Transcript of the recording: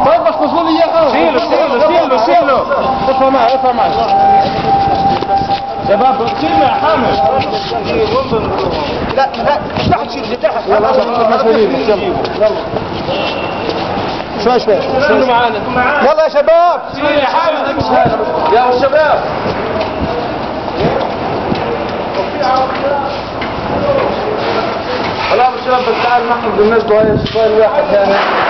طيب بس وصلوا لي اياها. شيله. ارفع معي. شباب شيله يا حامد. لا تحت شيل تحت. يلا شوي. يلا يا شباب. شيل يا حامد. يا شباب. خلاص يا شباب بس تعال نحن بالنسبه هاي السؤال واحد ثاني.